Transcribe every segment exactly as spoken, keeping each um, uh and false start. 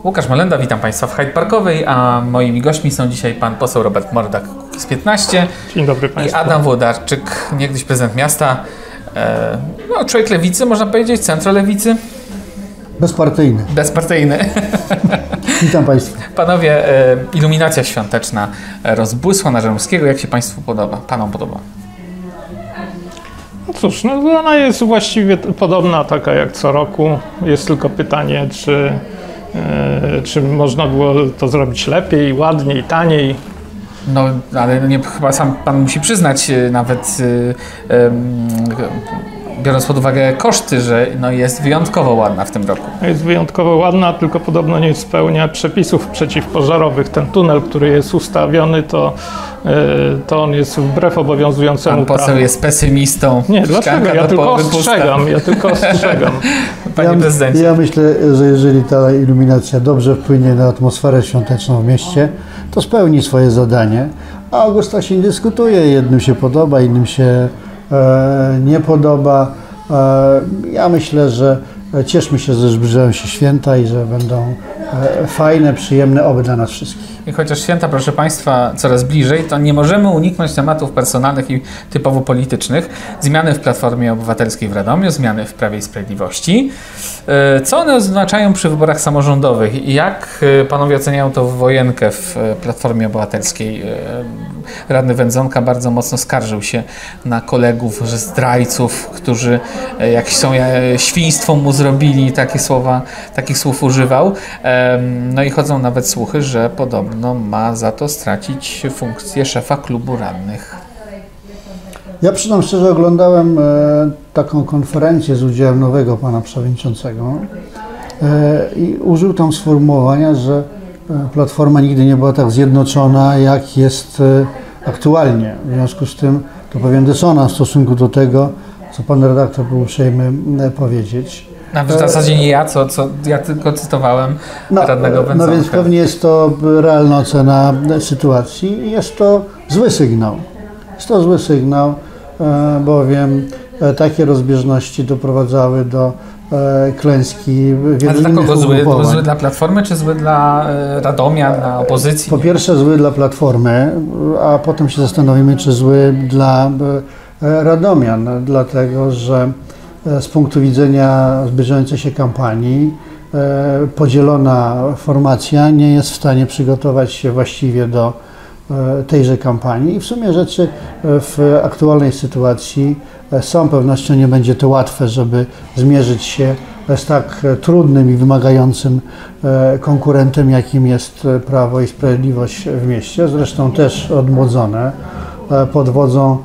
Łukasz Malenda, witam Państwa w Hyde Parkowej, a moimi gośćmi są dzisiaj pan poseł Robert Mordak z piętnaście. Dzień dobry Państwu. I Adam Włodarczyk, niegdyś prezydent miasta, e, no, człowiek lewicy, można powiedzieć, centrolewicy. Bezpartyjny. Bezpartyjny. Witam Państwa. Panowie, e, iluminacja świąteczna rozbłysła na Żeromskiego. Jak się Państwu podoba? Panom podoba? No cóż, no ona jest właściwie podobna, taka jak co roku. Jest tylko pytanie, czy, e, czy można było to zrobić lepiej, ładniej, taniej. No, ale nie, chyba sam pan musi przyznać, nawet yy, yy, biorąc pod uwagę koszty, że no, jest wyjątkowo ładna w tym roku. Jest wyjątkowo ładna, tylko podobno nie spełnia przepisów przeciwpożarowych. Ten tunel, który jest ustawiony, to, yy, to on jest wbrew obowiązującemu Pan poseł prawu. jest pesymistą. Nie, dlaczego? Ja tylko ostrzegam. Ja tylko ostrzegam. Panie ja, prezydencie. Ja myślę, że jeżeli ta iluminacja dobrze wpłynie na atmosferę świąteczną w mieście, to spełni swoje zadanie. A Augusta się nie dyskutuje. Jednym się podoba, innym się e, nie podoba. E, ja myślę, że cieszmy się, że zbliżają się święta i że będą e, fajne, przyjemne oby dla nas wszystkich. I chociaż święta, proszę Państwa, coraz bliżej, to nie możemy uniknąć tematów personalnych i typowo politycznych. Zmiany w Platformie Obywatelskiej w Radomiu, zmiany w Prawie i Sprawiedliwości. Co one oznaczają przy wyborach samorządowych i jak panowie oceniają tą wojenkę w Platformie Obywatelskiej? Radny Wędzonka bardzo mocno skarżył się na kolegów, że zdrajców, którzy jakieś są świństwo mu zrobili, takie słowa, takich słów używał. No i chodzą nawet słuchy, że podobno ma za to stracić funkcję szefa klubu radnych. Ja przyznam szczerze, oglądałem e, taką konferencję z udziałem nowego pana przewodniczącego e, i użył tam sformułowania, że Platforma nigdy nie była tak zjednoczona, jak jest e, aktualnie. W związku z tym to pewien dysonans w stosunku do tego, co pan redaktor był uprzejmy e, powiedzieć. Nawet w zasadzie nie ja, co, co ja tylko cytowałem no, radnego Wędzonka. No więc pewnie jest to realna ocena sytuacji i jest to zły sygnał. Jest to zły sygnał, bowiem takie rozbieżności doprowadzały do klęski wielu Ale dla kogo zły? Zły dla Platformy, czy zły dla Radomia, dla opozycji? Po pierwsze zły dla Platformy, a potem się zastanowimy, czy zły dla Radomian, dlatego że z punktu widzenia zbliżającej się kampanii podzielona formacja nie jest w stanie przygotować się właściwie do tejże kampanii i w sumie rzeczy w aktualnej sytuacji z całą pewnością nie będzie to łatwe, żeby zmierzyć się z tak trudnym i wymagającym konkurentem, jakim jest Prawo i Sprawiedliwość w mieście, zresztą też odmłodzone pod wodzą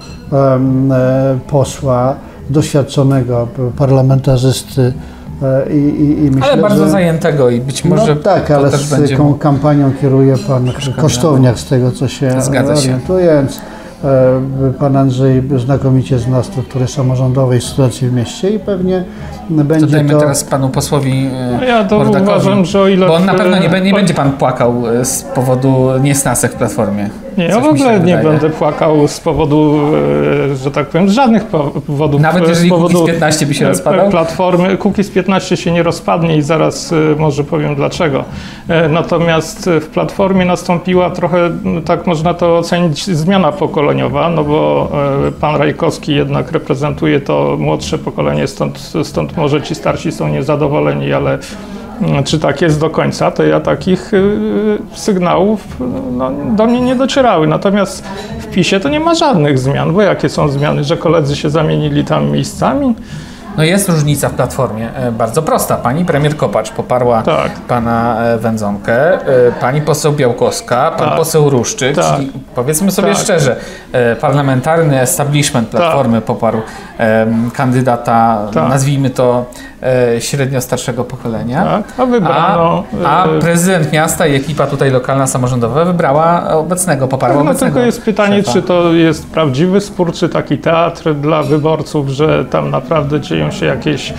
posła, doświadczonego parlamentarzysty. I, i, i myślę, ale bardzo że, zajętego i być może no tak, to ale też z będzie tą kampanią kieruje pan Kosztowniak, z tego co się orientuje, więc e, pan Andrzej znakomicie zna struktury samorządowej, sytuację w mieście i pewnie będzie to dajmy to... teraz panu posłowi no ja to Mordakowi, uważam, że o ile... bo on na pewno nie, nie będzie pan płakał z powodu niesnasek w Platformie. Nie, ja w ogóle nie będę płakał z powodu, że tak powiem, z żadnych powodów. Nawet jeżeli z powodu Kukiz piętnaście by się rozpadał? Platformy, Kukiz piętnaście się nie rozpadnie i zaraz może powiem dlaczego. Natomiast w Platformie nastąpiła trochę, tak można to ocenić, zmiana pokoleniowa, no bo pan Rajkowski jednak reprezentuje to młodsze pokolenie, stąd, stąd może ci starsi są niezadowoleni, ale czy tak jest do końca, to ja takich y, sygnałów no, do mnie nie docierały. Natomiast w PiSie to nie ma żadnych zmian, bo jakie są zmiany, że koledzy się zamienili tam miejscami? No jest różnica w Platformie, bardzo prosta. Pani premier Kopacz poparła tak. pana Wędzonkę, pani poseł Białkowska, pan tak. poseł Ruszczyk, tak. czyli powiedzmy sobie tak. szczerze, parlamentarny establishment Platformy tak. poparł um, kandydata, tak. nazwijmy to e, średnio starszego pokolenia, tak. a, wybrano, a, a prezydent miasta i ekipa tutaj lokalna, samorządowa wybrała obecnego, poparła tak, no obecnego tylko jest pytanie, szefa. Czy to jest prawdziwy spór, czy taki teatr dla wyborców, że tam naprawdę dzieją się jakieś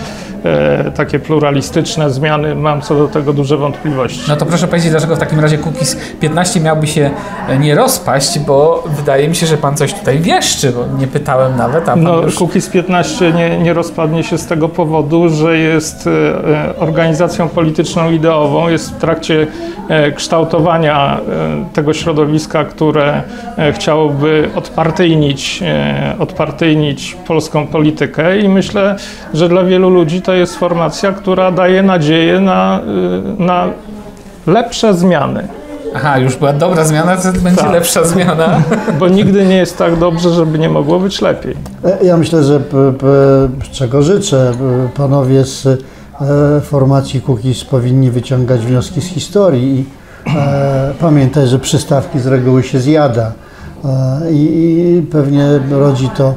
e, takie pluralistyczne zmiany, mam co do tego duże wątpliwości. No to proszę powiedzieć, dlaczego w takim razie Kukiz piętnaście miałby się nie rozpaść, bo wydaje mi się, że pan coś tutaj wieszczy, bo nie pytałem nawet, a pan No, już... Kukiz piętnaście nie, nie rozpadnie się z tego powodu, że jest e, organizacją polityczną ideową, jest w trakcie e, kształtowania e, tego środowiska, które e, chciałoby odpartyjnić, e, odpartyjnić polską politykę i myślę, że dla wielu ludzi to jest formacja, która daje nadzieję na, e, na lepsze zmiany. Aha, już była dobra zmiana, to będzie Tak. lepsza zmiana. Bo nigdy nie jest tak dobrze, żeby nie mogło być lepiej. Ja myślę, że p, p, czego życzę, panowie z e, formacji Kukiz powinni wyciągać wnioski z historii i e, pamiętać, że przystawki z reguły się zjada e, i, i pewnie rodzi to e,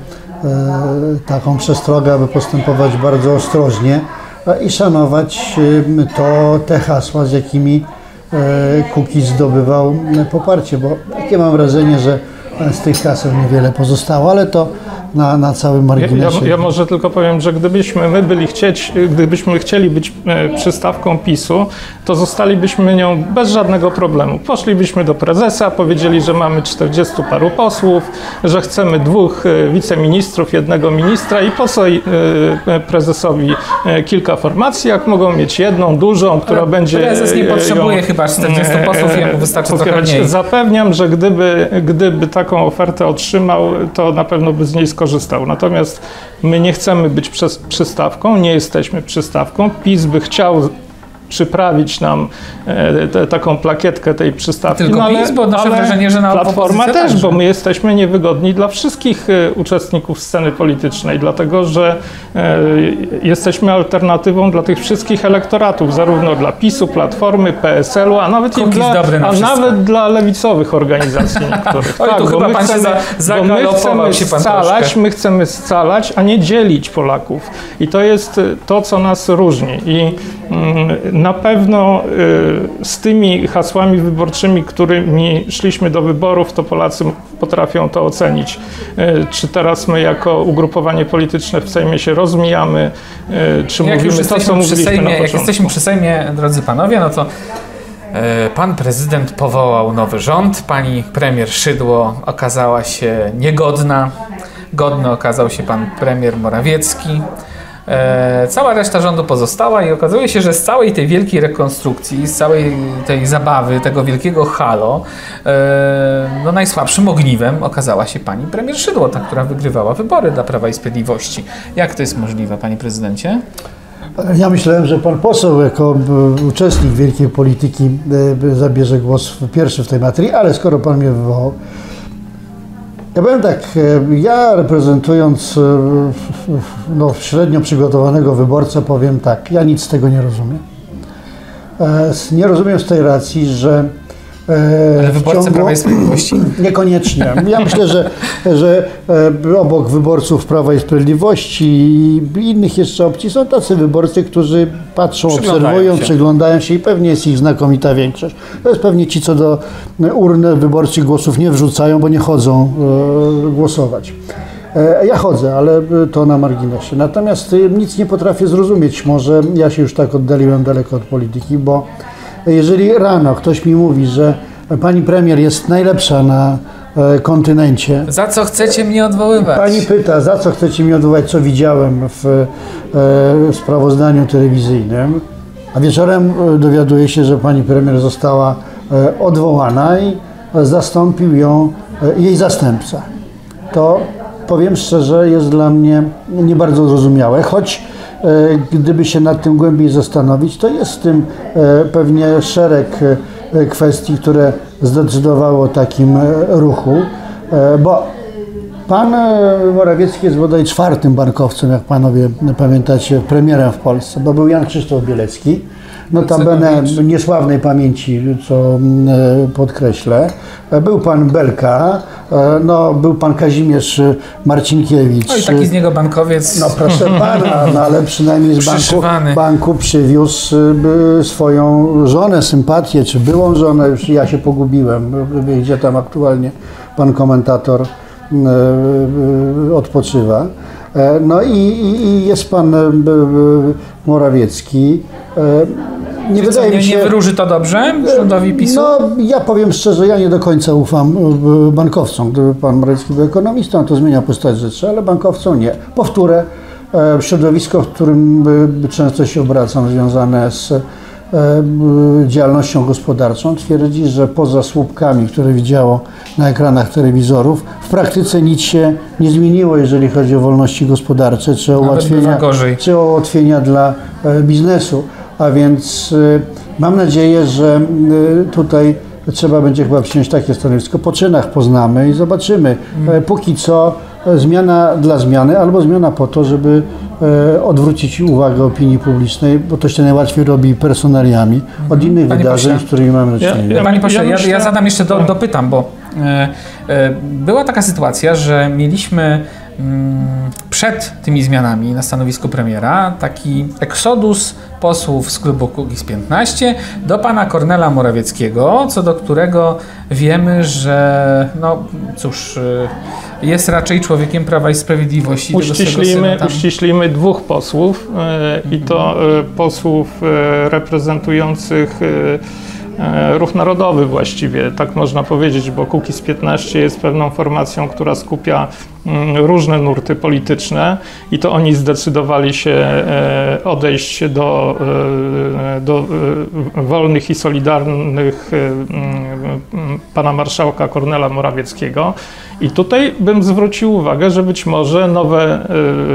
taką przestrogę, aby postępować bardzo ostrożnie e, i szanować e, to, te hasła, z jakimi Kukiz zdobywał poparcie, bo takie mam wrażenie, że z tych haseł niewiele pozostało, ale to na, na całym marginesie. Ja, ja może tylko powiem, że gdybyśmy my byli chcieć, gdybyśmy chcieli być przystawką PiSu, to zostalibyśmy nią bez żadnego problemu. Poszlibyśmy do prezesa, powiedzieli, że mamy czterdziestu paru posłów, że chcemy dwóch wiceministrów, jednego ministra i po co prezesowi kilka formacji, jak mogą mieć jedną dużą, która ale będzie... Prezes nie potrzebuje ją, chyba czterdziestu posłów, jemu wystarczy trochę mniej. Zapewniam, że gdyby, gdyby taką ofertę otrzymał, to na pewno by z niej skorzystał. Natomiast my nie chcemy być przez, przystawką, nie jesteśmy przystawką. PiS by chciał przyprawić nam e, te, taką plakietkę tej przystawki. Tylko no, ale, PiS, bo odnoszę wrażenie, że na Platforma też, także. bo my jesteśmy niewygodni dla wszystkich e, uczestników sceny politycznej, dlatego że e, jesteśmy alternatywą dla tych wszystkich elektoratów, zarówno dla PiSu, Platformy, P S L-u, a nawet, i dla, a nawet dla lewicowych organizacji niektórych. Oj, tak, tu bo chyba my pan chcemy, się za, bo my chcemy się pan scalać, troszkę. my chcemy scalać, a nie dzielić Polaków. I to jest to, co nas różni. I mm, na pewno y, z tymi hasłami wyborczymi, którymi szliśmy do wyborów, to Polacy potrafią to ocenić. Y, czy teraz my jako ugrupowanie polityczne w Sejmie się rozmijamy, y, czy jak mówimy już to, co przy mówiliśmy Sejmie, na Jak początku. jesteśmy przy Sejmie, drodzy panowie, no to e, pan prezydent powołał nowy rząd, pani premier Szydło okazała się niegodna, godny okazał się pan premier Morawiecki. E, cała reszta rządu pozostała i okazuje się, że z całej tej wielkiej rekonstrukcji, z całej tej zabawy, tego wielkiego halo, e, no najsłabszym ogniwem okazała się pani premier Szydło, ta, która wygrywała wybory dla Prawa i Sprawiedliwości. Jak to jest możliwe, panie prezydencie? Ja myślałem, że pan poseł jako uczestnik wielkiej polityki zabierze głos pierwszy w tej materii, ale skoro pan mnie wywołał, ja powiem tak, ja reprezentując no, średnio przygotowanego wyborcę powiem tak, ja nic z tego nie rozumiem. Nie rozumiem z tej racji, że Ale wyborcy ciągu... Prawa i Sprawiedliwości? Niekoniecznie. Ja myślę, że, że obok wyborców Prawa i Sprawiedliwości i innych jeszcze opcji są tacy wyborcy, którzy patrzą, obserwują, się. przyglądają się i pewnie jest ich znakomita większość. To jest pewnie ci, co do urny wyborczych głosów nie wrzucają, bo nie chodzą e, głosować. E, ja chodzę, ale to na marginesie. Natomiast nic nie potrafię zrozumieć. Może ja się już tak oddaliłem daleko od polityki, bo jeżeli rano ktoś mi mówi, że pani premier jest najlepsza na e, kontynencie. Za co chcecie mnie odwoływać? Pani pyta, za co chcecie mnie odwoływać, co widziałem w e, sprawozdaniu telewizyjnym, a wieczorem dowiaduje się, że pani premier została e, odwołana i zastąpił ją e, jej zastępca. To powiem szczerze, jest dla mnie nie bardzo zrozumiałe, choć gdyby się nad tym głębiej zastanowić, to jest w tym pewnie szereg kwestii, które zdecydowało o takim ruchu, bo pan Morawiecki jest bodaj czwartym bankowcem, jak panowie pamiętacie, premierem w Polsce, bo był Jan Krzysztof Bielecki, notabene niesławnej pamięci, co podkreślę. Był pan Belka, no, był pan Kazimierz Marcinkiewicz. No i taki z niego bankowiec. No proszę pana, no, ale przynajmniej z banku, banku przywiózł swoją żonę, sympatię, czy byłą żonę, już ja się pogubiłem, gdzie tam aktualnie pan komentator odpoczywa. No i, i jest pan Morawiecki. Nie Czy wydaje co, nie, mi się, nie wyróży to dobrze rządowi PiSu? No, ja powiem szczerze, ja nie do końca ufam bankowcom. Gdyby pan Morawiecki był ekonomistą, to zmienia postać rzeczy, ale bankowcom nie. Powtórę, środowisko, w którym często się obracam, związane z działalnością gospodarczą, twierdzi, że poza słupkami, które widziało na ekranach telewizorów, w praktyce nic się nie zmieniło, jeżeli chodzi o wolności gospodarcze, czy o, ułatwienia, czy o ułatwienia dla biznesu. A więc mam nadzieję, że tutaj trzeba będzie chyba przyjąć takie stanowisko. Po czynach poznamy i zobaczymy. Hmm. Póki co zmiana dla zmiany, albo zmiana po to, żeby odwrócić uwagę opinii publicznej, bo to się najłatwiej robi personaliami od innych Panie wydarzeń, pośle, z którymi mamy do czynienia. Ja, Panie pośle, ja, ja, ja zadam jeszcze do, dopytam, bo e, e, była taka sytuacja, że mieliśmy przed tymi zmianami na stanowisku premiera taki eksodus posłów z klubu Kukiz piętnaście do pana Kornela Morawieckiego, co do którego wiemy, że no cóż, jest raczej człowiekiem Prawa i Sprawiedliwości. Uściślimy, tam... uściślimy dwóch posłów yy, i to yy, posłów yy, reprezentujących yy, Ruch Narodowy właściwie, tak można powiedzieć, bo Kukiz piętnaście jest pewną formacją, która skupia różne nurty polityczne i to oni zdecydowali się odejść do, do wolnych i solidarnych pana marszałka Kornela Morawieckiego. I tutaj bym zwrócił uwagę, że być może nowe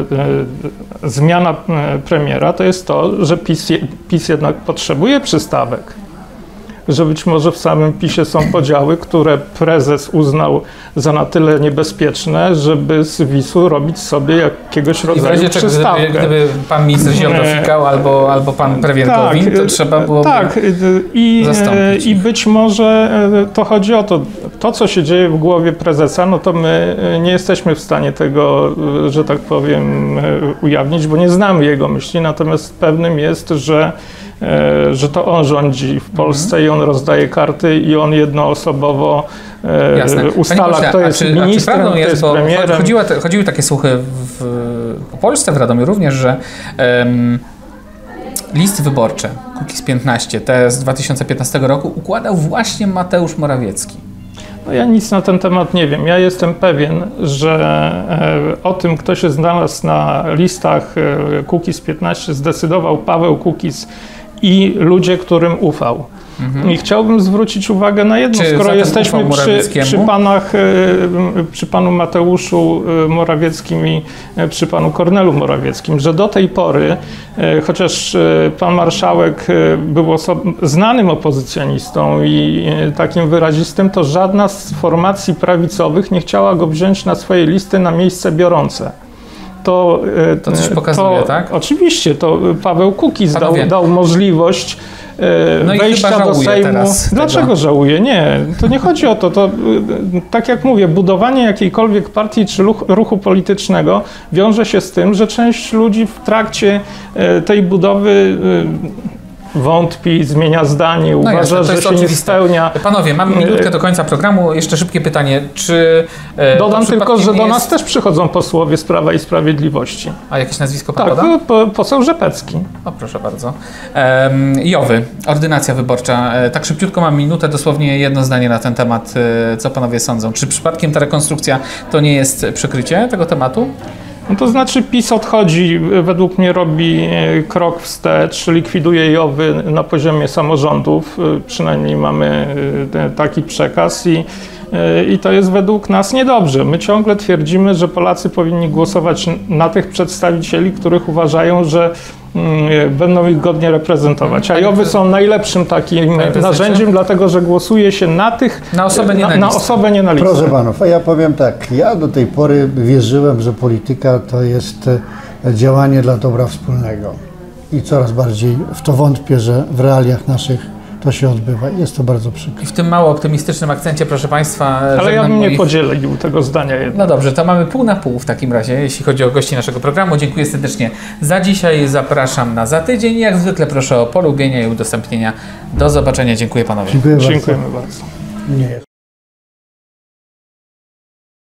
zmiana premiera to jest to, że PiS, PiS jednak potrzebuje przystawek. Że być może w samym PiSie są podziały, które prezes uznał za na tyle niebezpieczne, żeby z WiS-u robić sobie jakiegoś rodzaju przystawkę. Gdyby, gdyby pan minister Ziobro fikał albo, albo pan premier tak, Gowin, to trzeba byłoby tak, i, zastąpić. I być może to chodzi o to, to co się dzieje w głowie prezesa, no to my nie jesteśmy w stanie tego, że tak powiem, ujawnić, bo nie znamy jego myśli, natomiast pewnym jest, że że to on rządzi w Polsce mm. i on rozdaje karty i on jednoosobowo e, ustala, pośle, kto jest czy, ministrem, kto jest, jest premierem. Chodziły, chodziły takie słuchy w, w Polsce, w Radomiu również, że um, listy wyborcze Kukiz piętnaście, te z dwa tysiące piętnastego roku układał właśnie Mateusz Morawiecki. No ja nic na ten temat nie wiem. Ja jestem pewien, że e, o tym, kto się znalazł na listach e, Kukiz piętnaście, zdecydował Paweł Kukiz i ludzie, którym ufał. Mhm. I chciałbym zwrócić uwagę na jedno, Czy skoro jesteśmy przy, przy panach, przy panu Mateuszu Morawieckim i przy panu Kornelu Morawieckim, że do tej pory, chociaż pan marszałek był oso- znanym opozycjonistą i takim wyrazistym, to żadna z formacji prawicowych nie chciała go wziąć na swoje listy na miejsce biorące. To, to coś pokazuje, to, tak? Oczywiście, to Paweł Kukiz dał, dał możliwość no wejścia do Sejmu. Dlaczego tego? żałuje? Nie, to nie chodzi o to. To, tak jak mówię, budowanie jakiejkolwiek partii czy ruchu politycznego wiąże się z tym, że część ludzi w trakcie tej budowy wątpi, zmienia zdanie, uważa, no jasne, że się oczywiste. nie spełnia. Panowie, mamy minutkę do końca programu. Jeszcze szybkie pytanie. Czy Dodam tylko, że do jest... nas też przychodzą posłowie z Prawa i Sprawiedliwości. A jakieś nazwisko pan Tak, poda? po, poseł Rzepecki. O, proszę bardzo. Um, Jowy, ordynacja wyborcza. Tak szybciutko mam minutę, dosłownie jedno zdanie na ten temat. Co panowie sądzą? Czy przypadkiem ta rekonstrukcja to nie jest przykrycie tego tematu? No to znaczy PiS odchodzi, według mnie robi krok wstecz, likwiduje Jowy na poziomie samorządów, przynajmniej mamy taki przekaz i, i to jest według nas niedobrze. My ciągle twierdzimy, że Polacy powinni głosować na tych przedstawicieli, których uważają, że będą ich godnie reprezentować. A Jowy są najlepszym takim narzędziem, dlatego że głosuje się na tych, na osobę nie na, na, na, osobę nie na listę. Proszę panów, a ja powiem tak, ja do tej pory wierzyłem, że polityka to jest działanie dla dobra wspólnego i coraz bardziej w to wątpię, że w realiach naszych to się odbywa i jest to bardzo przykre. I w tym mało optymistycznym akcencie, proszę państwa... Ale ja bym moich... nie podzielił tego zdania jednak. No dobrze, to mamy pół na pół w takim razie, jeśli chodzi o gości naszego programu. Dziękuję serdecznie za dzisiaj. Zapraszam na za tydzień. Jak zwykle proszę o polubienia i udostępnienia. Do zobaczenia. Dziękuję panowie. Dziękuję Dziękujemy bardzo. bardzo. Nie.